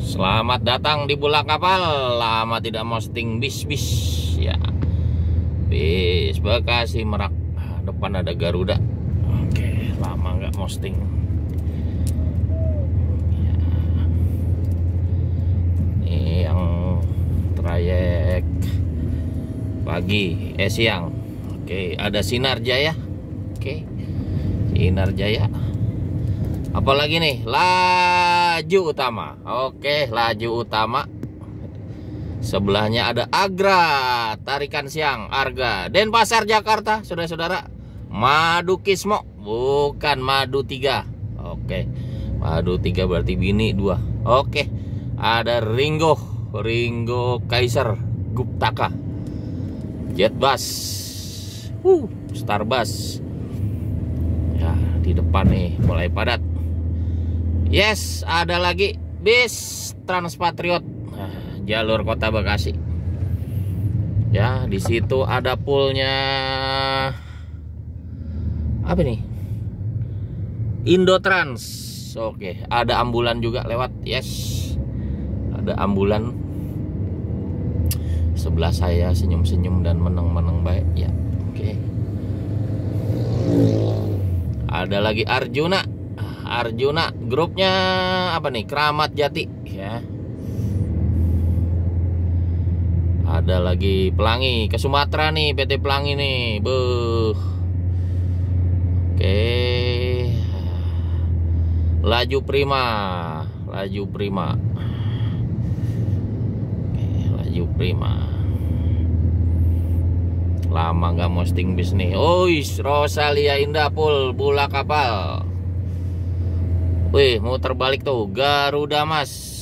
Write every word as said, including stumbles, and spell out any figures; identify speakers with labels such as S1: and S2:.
S1: Selamat datang di Bulak Kapal. Lama tidak posting bis-bis ya. Bis Bekasi Merak. Depan ada Garuda. Oke, lama nggak posting. Ya. Ini yang trayek pagi, eh siang. Oke, ada Sinar Jaya. Oke, Sinar Jaya. Apalagi nih, laju utama. Oke, laju utama. Sebelahnya ada Agra, tarikan siang, Arga. Denpasar Jakarta, saudara-saudara. Madu Kismo, bukan Madu tiga. Oke, Madu tiga berarti bini dua. Oke, ada Ringo, Ringo Kaiser, Guptaka. Jetbus, uh, Starbus. Ya, di depan nih mulai padat. Yes, ada lagi bis Transpatriot, nah, jalur Kota Bekasi. Ya, di situ ada poolnya apa nih? Indotrans. Oke, ada ambulan juga lewat. Yes, ada ambulan. Sebelah saya senyum-senyum dan meneng-meneng baik. Ya, oke. Ada lagi Arjuna. Arjuna, grupnya apa nih? Keramat Jati ya. Ada lagi Pelangi ke Sumatera nih, P T Pelangi nih. Beuh. Oke. Laju Prima, Laju Prima. Oke, Laju Prima. Lama nggak posting bis nih. Ois, Rosalia Indah Pool Bulak Kapal. Wih, mau terbalik tuh Garuda Mas.